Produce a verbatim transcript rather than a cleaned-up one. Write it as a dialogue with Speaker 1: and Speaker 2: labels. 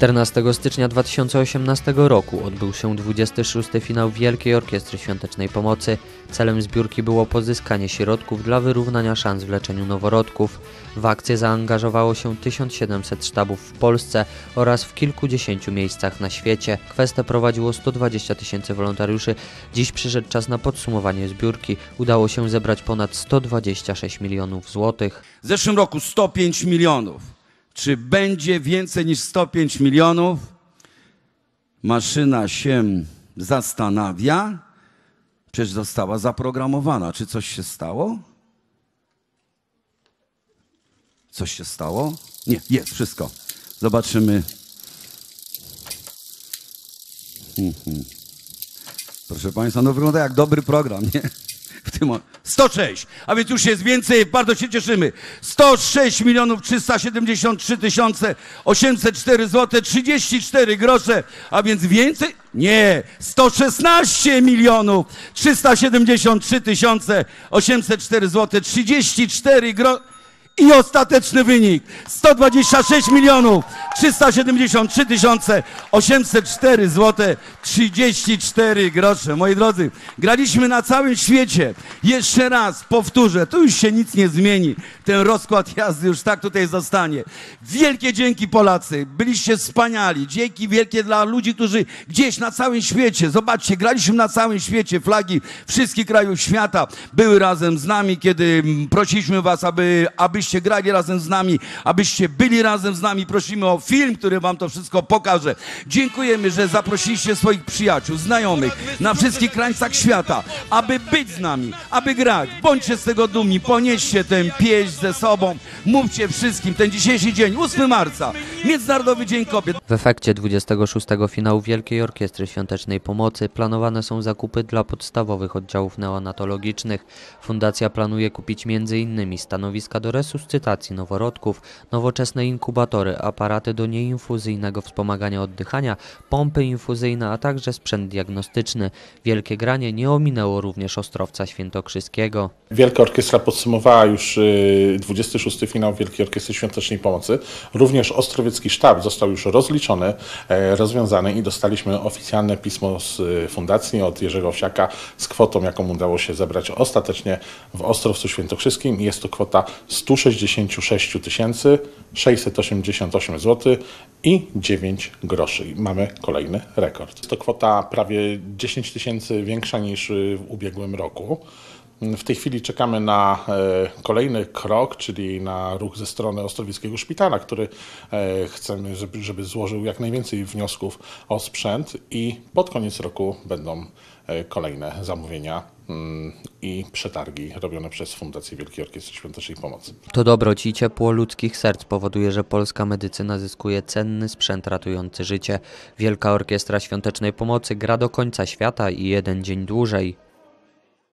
Speaker 1: czternastego stycznia dwa tysiące osiemnastego roku odbył się dwudziesty szósty finał Wielkiej Orkiestry Świątecznej Pomocy. Celem zbiórki było pozyskanie środków dla wyrównania szans w leczeniu noworodków. W akcję zaangażowało się tysiąc siedemset sztabów w Polsce oraz w kilkudziesięciu miejscach na świecie. Kwestę prowadziło sto dwadzieścia tysięcy wolontariuszy. Dziś przyszedł czas na podsumowanie zbiórki. Udało się zebrać ponad sto dwadzieścia sześć milionów złotych.
Speaker 2: W zeszłym roku sto pięć milionów. Czy będzie więcej niż sto pięć milionów? Maszyna się zastanawia. Przecież została zaprogramowana. Czy coś się stało? Coś się stało? Nie, jest wszystko. Zobaczymy. Mhm. Proszę Państwa, no wygląda jak dobry program, nie? W tym sto sześć, a więc już jest więcej, bardzo się cieszymy. sto sześć milionów trzysta siedemdziesiąt trzy tysiące osiemset cztery złote trzydzieści cztery grosze, a więc więcej? Nie, sto szesnaście milionów trzysta siedemdziesiąt trzy tysiące osiemset cztery złote trzydzieści cztery grosze. I ostateczny wynik sto dwadzieścia sześć milionów trzysta siedemdziesiąt trzy tysiące osiemset cztery złote trzydzieści cztery grosze. Moi drodzy, graliśmy na całym świecie. Jeszcze raz powtórzę, tu już się nic nie zmieni. Ten rozkład jazdy już tak tutaj zostanie. Wielkie dzięki Polacy, byliście wspaniali. Dzięki wielkie dla ludzi, którzy gdzieś na całym świecie, zobaczcie, graliśmy na całym świecie. Flagi wszystkich krajów świata były razem z nami, kiedy prosiliśmy was, aby, aby abyście grali razem z nami, abyście byli razem z nami. Prosimy o film, który wam to wszystko pokaże. Dziękujemy, że zaprosiliście swoich przyjaciół, znajomych na wszystkich krańcach świata, aby być z nami, aby grać. Bądźcie z tego dumni, ponieście tę pieśń ze sobą. Mówcie wszystkim, ten dzisiejszy dzień, ósmego marca, Międzynarodowy Dzień Kobiet.
Speaker 1: W efekcie dwudziestego szóstego finału Wielkiej Orkiestry Świątecznej Pomocy planowane są zakupy dla podstawowych oddziałów neonatologicznych. Fundacja planuje kupić między innymi stanowiska do resuscytacji noworodków, nowoczesne inkubatory, aparaty do nieinfuzyjnego wspomagania oddychania, pompy infuzyjne, a także sprzęt diagnostyczny. Wielkie granie nie ominęło również Ostrowca Świętokrzyskiego.
Speaker 3: Wielka Orkiestra podsumowała już dwudziesty szósty finał Wielkiej Orkiestry Świątecznej Pomocy. Również Ostrowiecki Sztab został już rozliczony, rozwiązany i dostaliśmy oficjalne pismo z fundacji od Jerzego Owsiaka z kwotą, jaką udało się zebrać ostatecznie w Ostrowcu Świętokrzyskim. Jest to kwota sto sześćdziesiąt sześć tysięcy sześćset osiemdziesiąt osiem złotych i dziewięć groszy. Mamy kolejny rekord. Jest to kwota prawie dziesięć tysięcy większa niż w ubiegłym roku. W tej chwili czekamy na kolejny krok, czyli na ruch ze strony Ostrowieckiego Szpitala, który chcemy, żeby, żeby złożył jak najwięcej wniosków o sprzęt i pod koniec roku będą kolejne zamówienia i przetargi robione przez Fundację Wielkiej Orkiestry Świątecznej Pomocy.
Speaker 1: To dobroć i ciepło ludzkich serc powoduje, że polska medycyna zyskuje cenny sprzęt ratujący życie. Wielka Orkiestra Świątecznej Pomocy gra do końca świata i jeden dzień dłużej.